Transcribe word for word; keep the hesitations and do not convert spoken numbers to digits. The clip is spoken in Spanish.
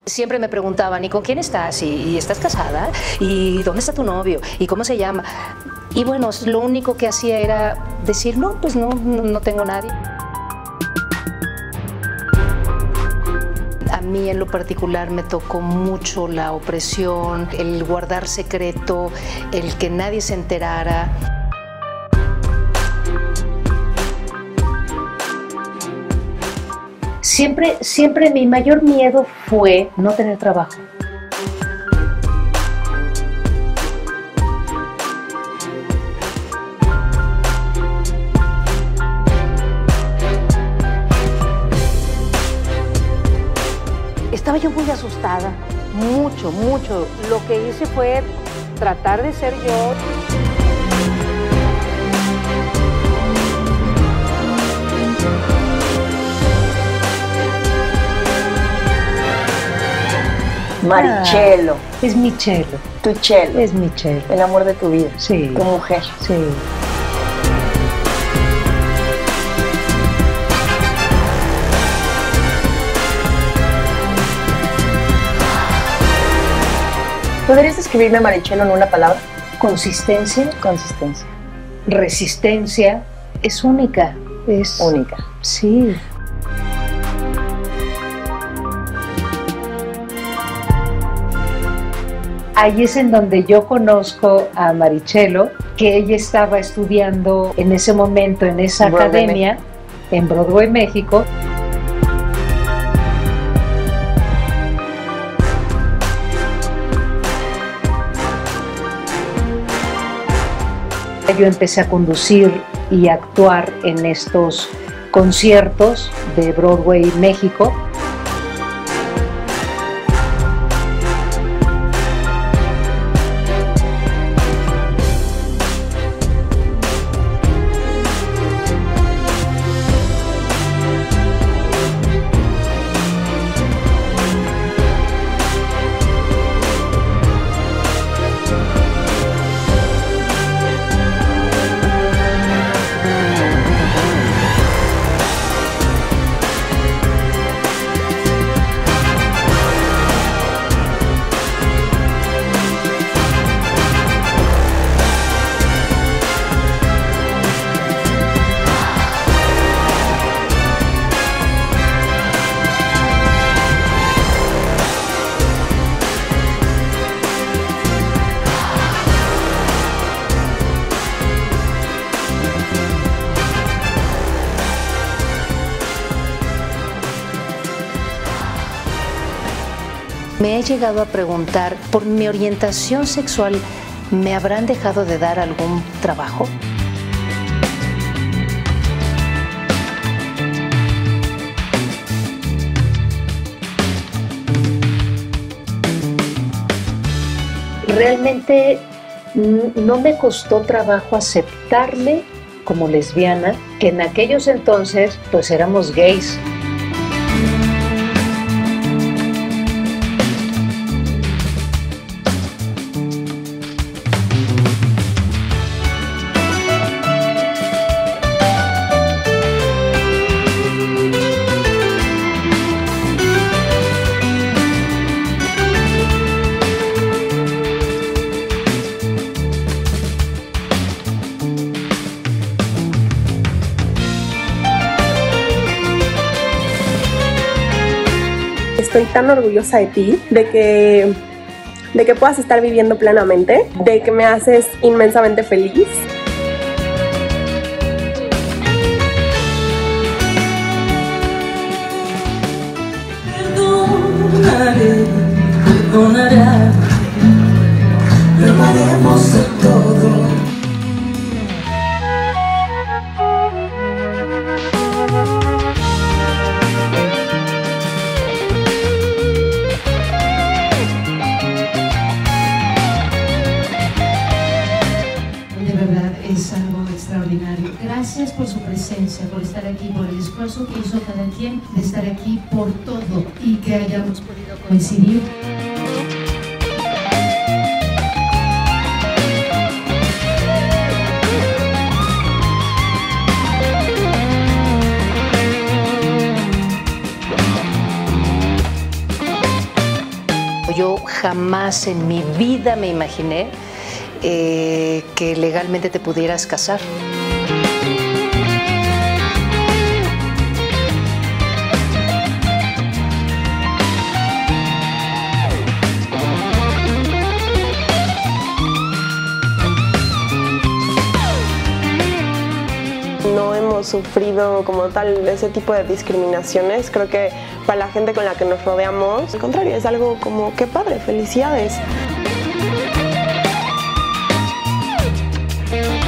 Siempre me preguntaban, ¿y con quién estás? ¿Y, y estás casada? ¿Y dónde está tu novio? ¿Y cómo se llama? Y bueno, lo único que hacía era decir, no, pues no, no, no tengo nadie. A mí en lo particular me tocó mucho la opresión, el guardar secreto, el que nadie se enterara. Siempre, siempre mi mayor miedo fue no tener trabajo. Estaba yo muy asustada, mucho, mucho. Lo que hice fue tratar de ser yo. Marichelo. Ah, es mi Chelo. Tu Chelo. Es mi Chelo. El amor de tu vida. Sí. Tu mujer. Sí. ¿Podrías describirme a Marichelo en una palabra? Consistencia. Consistencia. Resistencia. Es única. Es única. Sí. Ahí es en donde yo conozco a Marichelo, que ella estaba estudiando en ese momento en esa Broadway, academia México. en Broadway, México. Yo empecé a conducir y a actuar en estos conciertos de Broadway, México. Me he llegado a preguntar, ¿por mi orientación sexual me habrán dejado de dar algún trabajo? Realmente no me costó trabajo aceptarme como lesbiana, que en aquellos entonces pues éramos gays. Estoy tan orgullosa de ti, de que, de que puedas estar viviendo plenamente, de que me haces inmensamente feliz. Perdonaré, perdonaré, perdonaremos de todo. Es algo extraordinario. Gracias por su presencia, por estar aquí, por el esfuerzo que hizo cada quien de estar aquí, por todo y que hayamos podido coincidir. yo jamás en mi vida me imaginé eh, que legalmente te pudieras casar. No hemos sufrido como tal ese tipo de discriminaciones. Creo que para la gente con la que nos rodeamos, al contrario, es algo como qué padre, felicidades.